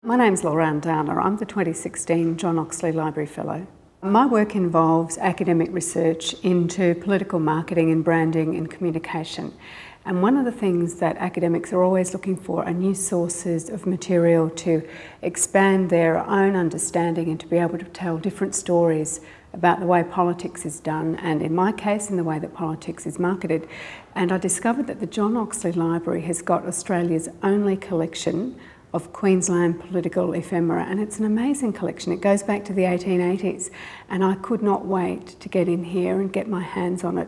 My name's Lorann Downer. I'm the 2016 John Oxley Library Fellow. My work involves academic research into political marketing and branding and communication. And one of the things that academics are always looking for are new sources of material to expand their own understanding and to be able to tell different stories about the way politics is done, and in my case, in the way that politics is marketed. And I discovered that the John Oxley Library has got Australia's only collection of Queensland political ephemera, and it's an amazing collection. It goes back to the 1880s, and I could not wait to get in here and get my hands on it.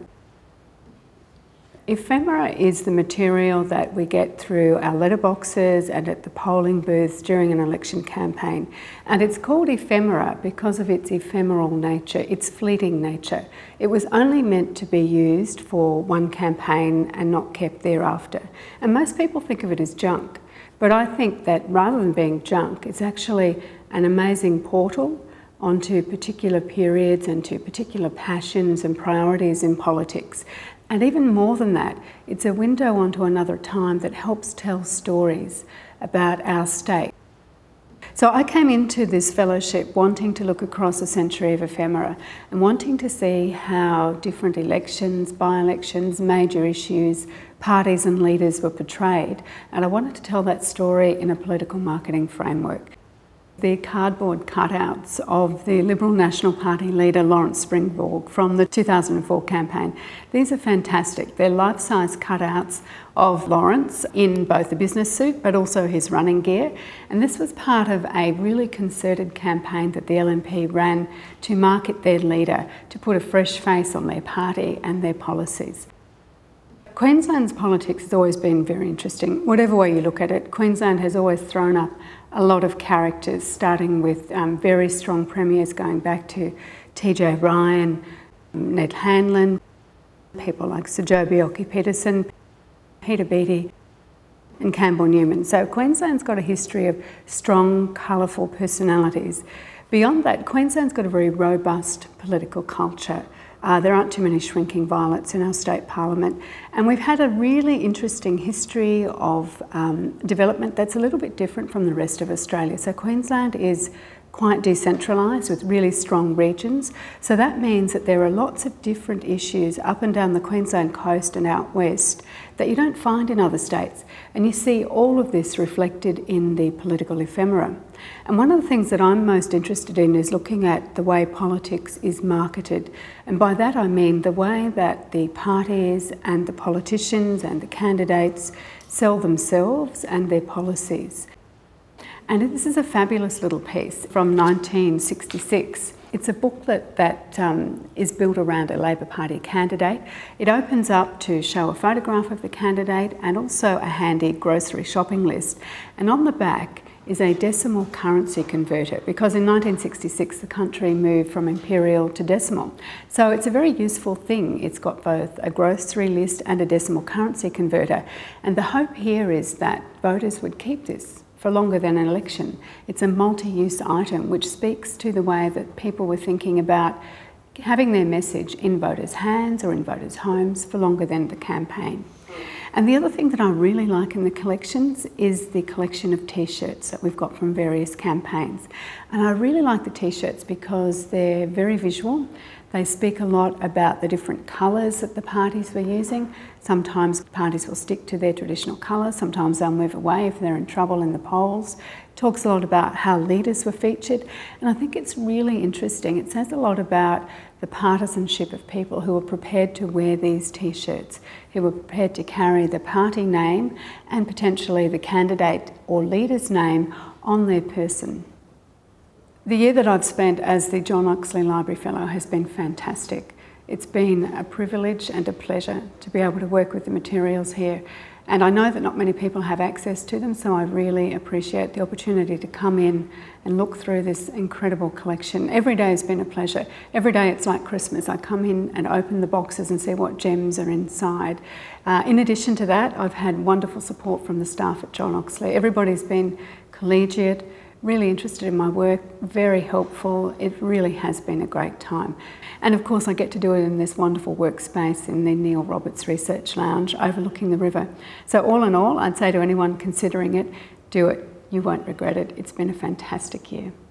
Ephemera is the material that we get through our letterboxes and at the polling booths during an election campaign. And it's called ephemera because of its ephemeral nature, its fleeting nature. It was only meant to be used for one campaign and not kept thereafter. And most people think of it as junk. But I think that rather than being junk, it's actually an amazing portal onto particular periods and to particular passions and priorities in politics. And even more than that, it's a window onto another time that helps tell stories about our state. So I came into this fellowship wanting to look across a century of ephemera and wanting to see how different elections, by-elections, major issues, parties and leaders were portrayed. And I wanted to tell that story in a political marketing framework. The cardboard cutouts of the Liberal National Party leader Lawrence Springborg from the 2004 campaign. These are fantastic. They're life-size cutouts of Lawrence in both the business suit but also his running gear. And this was part of a really concerted campaign that the LNP ran to market their leader, to put a fresh face on their party and their policies. Queensland's politics has always been very interesting. Whatever way you look at it, Queensland has always thrown up a lot of characters, starting with very strong premiers going back to TJ Ryan, Ned Hanlon, people like Sir Joh Bjelke-Petersen, Peter Beattie and Campbell Newman. So Queensland's got a history of strong, colourful personalities. Beyond that, Queensland's got a very robust political culture. There aren't too many shrinking violets in our state parliament, and we've had a really interesting history of development that's a little bit different from the rest of Australia. So Queensland is quite decentralised with really strong regions, so that means that there are lots of different issues up and down the Queensland coast and out west that you don't find in other states, and you see all of this reflected in the political ephemera. And one of the things that I'm most interested in is looking at the way politics is marketed, and by that I mean the way that the parties and the politicians and the candidates sell themselves and their policies. And this is a fabulous little piece from 1966. It's a booklet that is built around a Labor Party candidate. It opens up to show a photograph of the candidate and also a handy grocery shopping list. And on the back is a decimal currency converter, because in 1966 the country moved from imperial to decimal. So it's a very useful thing. It's got both a grocery list and a decimal currency converter. And the hope here is that voters would keep this for longer than an election. It's a multi-use item which speaks to the way that people were thinking about having their message in voters' hands or in voters' homes for longer than the campaign. And the other thing that I really like in the collections is the collection of t-shirts that we've got from various campaigns. And I really like the t-shirts because they're very visual. They speak a lot about the different colours that the parties were using. Sometimes parties will stick to their traditional colours, sometimes they'll move away if they're in trouble in the polls. It talks a lot about how leaders were featured, and I think it's really interesting. It says a lot about the partisanship of people who were prepared to wear these t-shirts, who were prepared to carry the party name and potentially the candidate or leader's name on their person. The year that I've spent as the John Oxley Library Fellow has been fantastic. It's been a privilege and a pleasure to be able to work with the materials here. And I know that not many people have access to them, so I really appreciate the opportunity to come in and look through this incredible collection. Every day has been a pleasure. Every day it's like Christmas. I come in and open the boxes and see what gems are inside. In addition to that, I've had wonderful support from the staff at John Oxley. Everybody's been collegiate, really interested in my work, very helpful. It really has been a great time. And of course I get to do it in this wonderful workspace in the Neil Roberts Research Lounge overlooking the river. So all in all, I'd say to anyone considering it, do it. You won't regret it. It's been a fantastic year.